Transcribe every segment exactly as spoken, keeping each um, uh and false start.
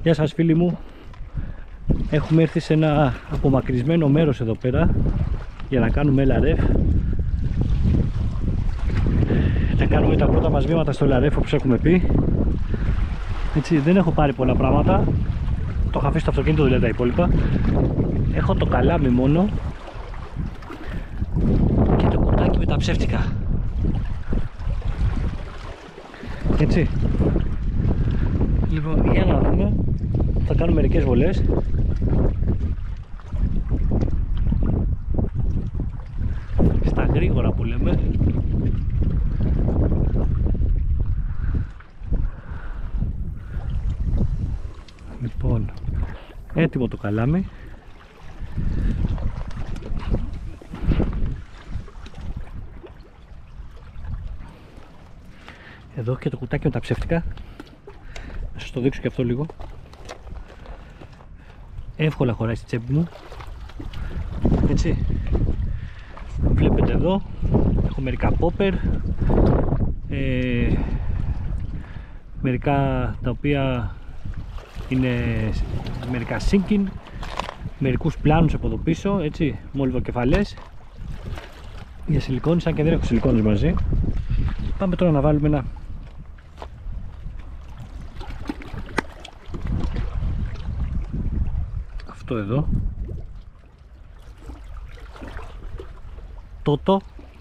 Γεια σας φίλοι μου. Έχουμε έρθει σε ένα απομακρυσμένο μέρος εδώ πέρα για να κάνουμε ελ αρ εφ. Θα κάνουμε τα πρώτα μας βήματα στο ελ αρ εφ όπως έχουμε πει. Έτσι, δεν έχω πάρει πολλά πράγματα. Το έχω αφήσει στο αυτοκίνητο, δηλαδή τα υπόλοιπα. Έχω το καλάμι μόνο και το κουτάκι με τα ψεύτικα. Έτσι. Λοιπόν, για να δούμε. Θα κάνουμε μερικές βολές. Στα γρήγορα που λέμε. Λοιπόν, έτοιμο το καλάμι. Εδώ και το κουτάκι με τα ψεύτικα. Να σας το δείξω και αυτό λίγο. Εύκολα χωράει στη τσέπη μου. Έτσι. Βλέπετε εδώ. Έχω μερικά popper. Ε, μερικά τα οποία είναι μερικά sinking. Μερικούς πλάνους από εδώ πίσω. Έτσι. Μολυβοκεφαλές. Για σιλικόνες, σαν και δεν έχω σιλικόνες μαζί. Πάμε τώρα να βάλουμε ένα αυτό εδώ τότο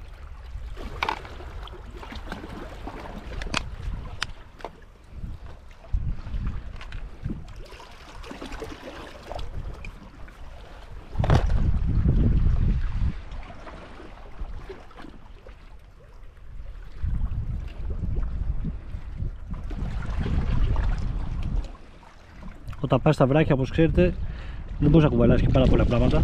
όταν πας στα βράχια, όπως ξέρετε, δεν μπορείς να κουβαλάς και πάρα πολλά πράγματα.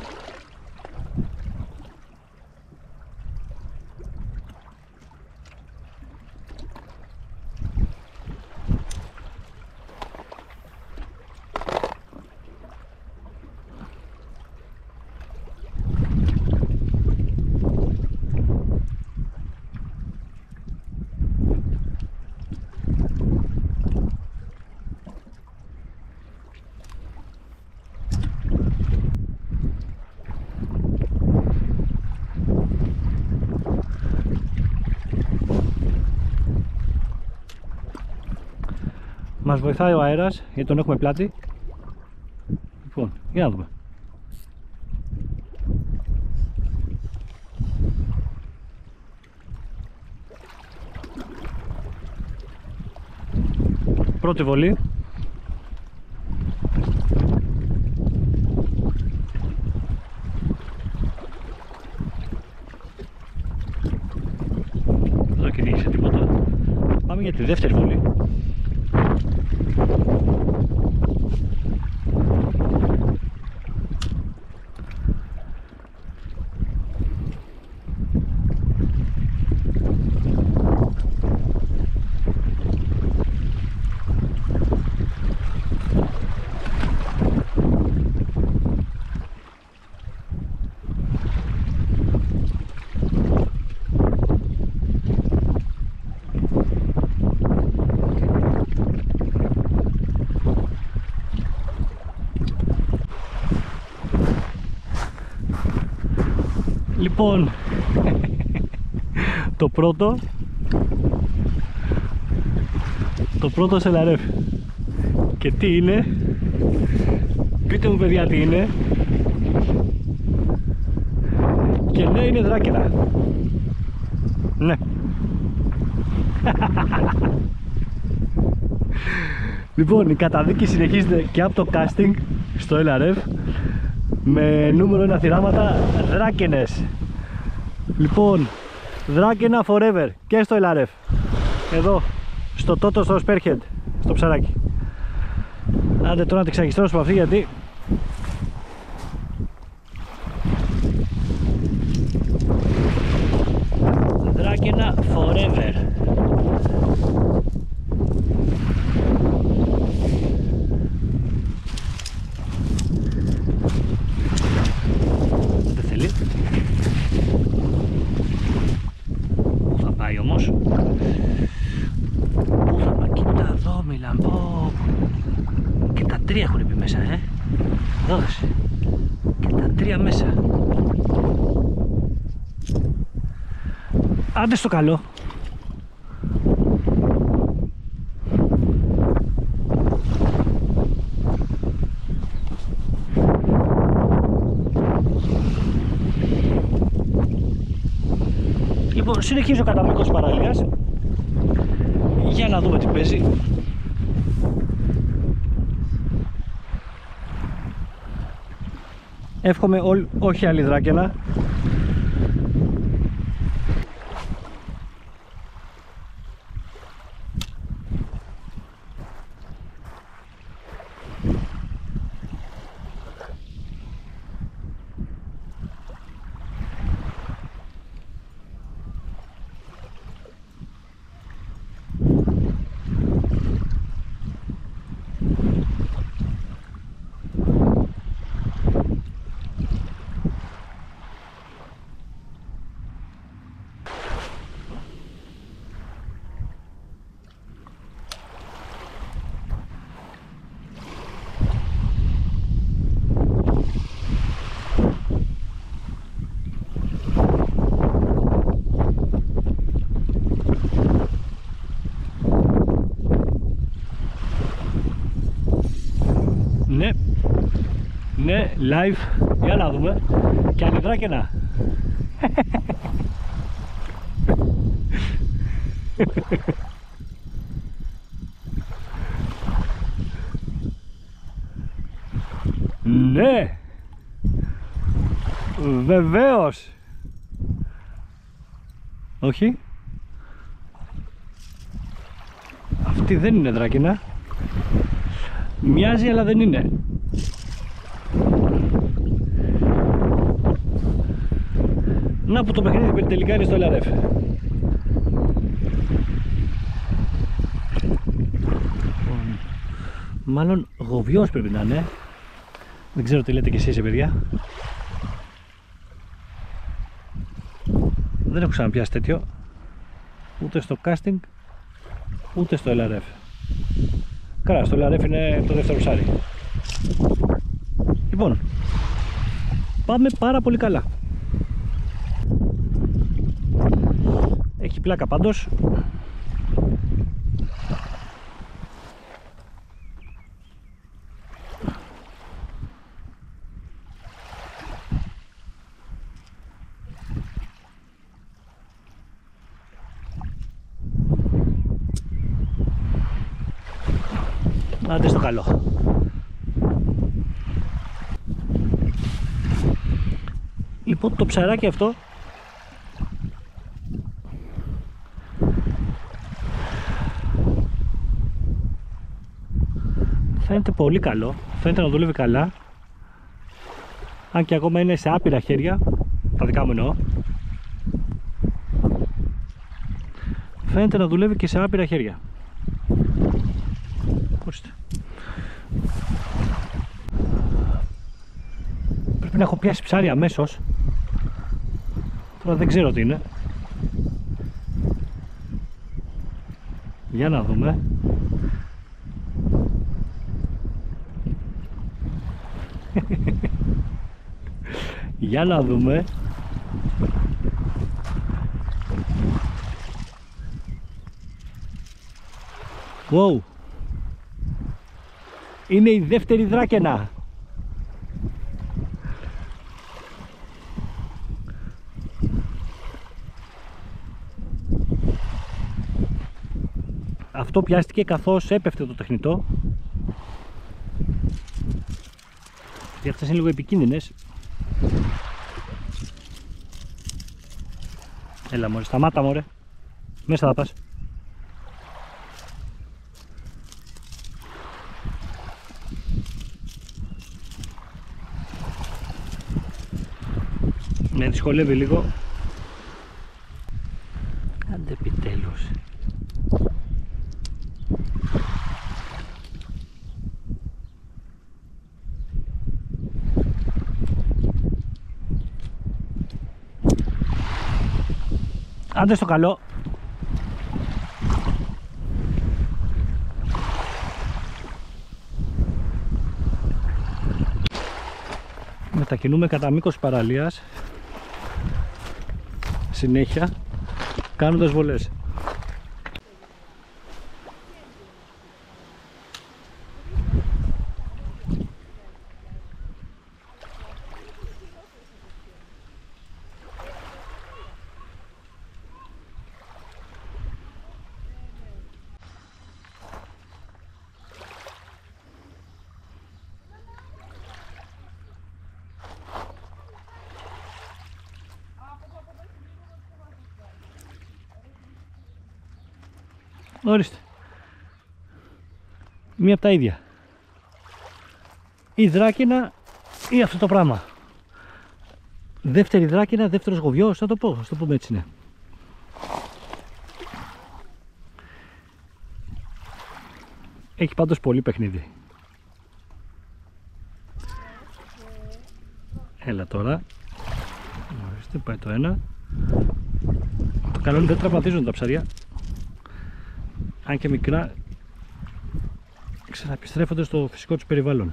Μας βοηθάει ο αέρας γιατί τον έχουμε πλάτη. Λοιπόν, για να δούμε. Πρώτη βολή. Εδώ και δείξε τίποτα. Πάμε για τη δεύτερη βολή. Λοιπόν, το πρώτο το πρώτο σε ελ αρ εφ. Και τι είναι? Πείτε μου παιδιά τι είναι. Και ναι, είναι δράκαινα. Ναι. Λοιπόν, η καταδίκη συνεχίζεται και από το casting στο ελ αρ εφ με νούμερο ένα θυράματα δράκενες. Λοιπόν, δράκαινα forever και στο ελ αρ εφ. Εδώ, στο τότο, στο Spearhead, στο ψαράκι. Άντε τώρα να τη ξαγιστρώσω από αυτή γιατί δράκαινα forever. Δεν θέλει. Πού θα πάει όμως? Πού θα πάει? Κοίτα εδώ, μιλάμπω. τρία έχουν μπει μέσα, ε. Δώσε. Και τα τρία μέσα. Άντε στο καλό. Λοιπόν, συνεχίζω κατά μήκος παραλίας για να δούμε τι παίζει. Εύχομαι ό, όχι άλλη δράκαινα. Ναι, ναι, live, για να δούμε. Και άλλη δράκαινα. Ναι, βεβαίως. Όχι, αυτή δεν είναι δράκαινα. Μοιάζει αλλά δεν είναι. Να που το παιχνίδι τελικά είναι στο ελ αρ εφ. Μάλλον γοβιός πρέπει να είναι. Δεν ξέρω τι λέτε κι εσείς, παιδιά. Δεν έχω ξαναπιάσει τέτοιο. Ούτε στο casting, ούτε στο ελ αρ εφ. Καλά, στο ελ αρ εφ είναι το δεύτερο ψάρι. Λοιπόν, πάμε πάρα πολύ καλά. Έχει πλάκα πάντως. Άντε στο καλό. Λοιπόν, το ψαράκι αυτό φαίνεται πολύ καλό, φαίνεται να δουλεύει καλά, αν και ακόμα είναι σε άπειρα χέρια, τα δικά μου εννοώ. Φαίνεται να δουλεύει και σε άπειρα χέρια. Ορίστε. Πρέπει να έχω πιάσει ψάρι αμέσως. Τώρα δεν ξέρω τι είναι. Για να δούμε. Για να δούμε. Wow. Είναι η δεύτερη δράκαινα. Αυτό πιάστηκε καθώς έπεφτε το τεχνητό. Γιατί αυτές είναι λίγο επικίνδυνες. Έλα μωρέ, σταμάτα μωρέ. Μέσα θα πας. Με δυσκολεύει λίγο. Άντε επιτέλους. Άντε στο καλό. μετακινούμε κατά μήκος παραλίας συνέχεια κάνοντας βολές. Ορίστε. Μία από τα ίδια. Ή δράκυνα ή αυτό το πράγμα. Δεύτερη δράκυνα, δεύτερος γοβιός, θα το πω, θα το πούμε έτσι, ναι. Έχει πάντως πολύ παιχνίδι. Έλα τώρα. Ορίστε, πάει το ένα. Το καλό είναι δεν τραυματίζουν τα ψάρια. Αν και μικρά, ξαναεπιστρέφονται στο φυσικό τους περιβάλλον.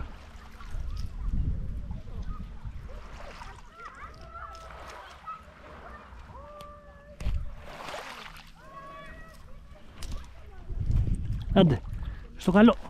Άντε, στο καλό.